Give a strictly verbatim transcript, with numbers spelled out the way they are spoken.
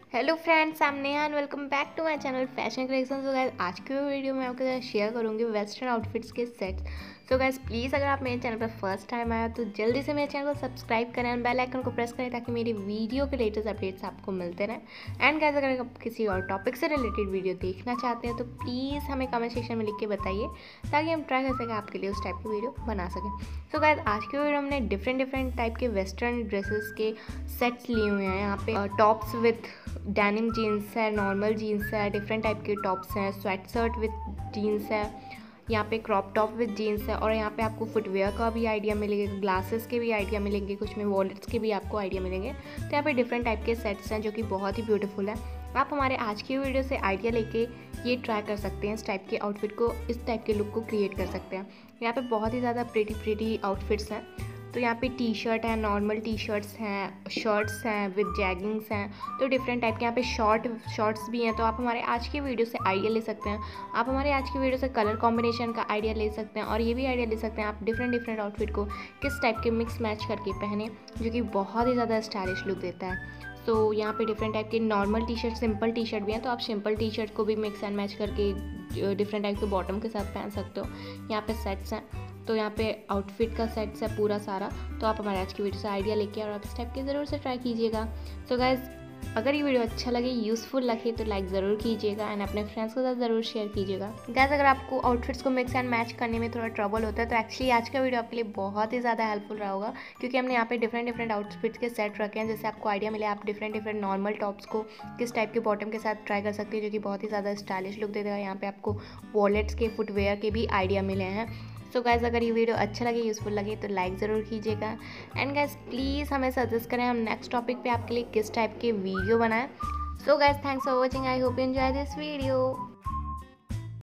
Hello friends, I am Neha and welcome back to my channel Fashion Collection. So guys, आज की video में आपके साथ शेयर करूंगी वेस्टर्न आउटफिट्स के सेट्स। सो गाइस, प्लीज़ अगर आप मेरे चैनल पर फर्स्ट टाइम आया तो जल्दी से मेरे चैनल को सब्सक्राइब करें और बेल आइकन को प्रेस करें ताकि मेरी वीडियो के लेटेस्ट अपडेट्स आपको मिलते रहें। एंड गाइस, अगर आप किसी और टॉपिक से रिलेटेड वीडियो देखना चाहते हैं तो प्लीज़ हमें कमेंट सेक्शन में लिख के बताइए ताकि हम ट्राई कर सकें आपके लिए उस टाइप की वीडियो बना सकें। सो गाइस, आज की वीडियो हमने डिफरेंट डिफरेंट टाइप के वेस्टर्न ड्रेसेस के सेट्स लिए हुए हैं। यहाँ पे टॉप्स विथ डैनिम जीन्स है, नॉर्मल जीन्स है, डिफरेंट टाइप के टॉप्स हैं, स्वेट शर्ट विथ जीन्स है, यहाँ पे क्रॉप टॉप विथ जीन्स है और यहाँ पे आपको फुटवेयर का भी आइडिया मिलेगा, ग्लासेस के भी आइडिया मिलेंगे, कुछ में वॉलेट्स के भी आपको आइडिया मिलेंगे। तो यहाँ पे डिफरेंट टाइप के सेट्स हैं जो कि बहुत ही ब्यूटीफुल है। आप हमारे आज की वीडियो से आइडिया लेके ये ट्राई कर सकते हैं, इस टाइप के आउटफिट को, इस टाइप के लुक को क्रिएट कर सकते हैं। यहाँ पे बहुत ही ज़्यादा प्रीटी प्रीटी आउटफिट्स हैं। तो यहाँ पे टी शर्ट है, नॉर्मल टी शर्ट्स हैं, शर्ट्स हैं विद जैगिंग्स हैं, तो डिफरेंट टाइप के यहाँ पे शॉर्ट शॉर्ट्स भी हैं। तो आप हमारे आज की वीडियो से आइडिया ले सकते हैं, आप हमारे आज की वीडियो से कलर कॉम्बिनेशन का आइडिया ले सकते हैं और ये भी आइडिया ले सकते हैं आप डिफरेंट डिफरेंट आउटफिट को किस टाइप के मिक्स मैच करके पहने, जो कि बहुत ही ज़्यादा स्टाइलिश लुक देता है। तो यहाँ पे डिफरेंट टाइप के normal T shirt, simple T shirt भी हैं, तो आप सिंपल टी शर्ट को भी मिक्स एंड मैच करके डिफरेंट टाइप के बॉटम के साथ पहन सकते हो। यहाँ पे सेट्स हैं, तो यहाँ पे आउटफिट का सेट्स है पूरा सारा। तो आप हमारे आज की वीडियो से आइडिया लेके और आप इस टाइप के ज़रूर से ट्राई कीजिएगा। सो गाइज, अगर ये वीडियो अच्छा लगे, यूज़फुल लगे तो लाइक ज़रूर कीजिएगा एंड अपने फ्रेंड्स के साथ ज़रूर शेयर कीजिएगा। गाइस, अगर आपको आउटफिट्स को मिक्स एंड मैच करने में थोड़ा ट्रबल होता है तो एक्चुअली आज का वीडियो आपके लिए बहुत ही ज़्यादा हेल्पफुल रहा होगा, क्योंकि हमने यहाँ पे डिफरेंट डिफरेंट आउटफिट्स के सेट रखे हैं, जिससे आपको आइडिया मिले आप डिफरेंट डिफरेंट नॉर्मल टॉप्स को किस टाइप के बॉटम के साथ ट्राई कर सकते हैं, जो कि बहुत ही ज़्यादा स्टाइलिश लुक देगा। यहाँ पे आपको वॉलेट्स के, फुटवेयर के भी आइडिया मिले हैं। सो गाइज़, अगर ये वीडियो अच्छा लगे, यूज़फुल लगे तो लाइक ज़रूर कीजिएगा एंड गाइज़ प्लीज़ हमें सजेस्ट करें हम नेक्स्ट टॉपिक पे आपके लिए किस टाइप के वीडियो बनाएं। So guys, thanks for watching, I hope you enjoy this video.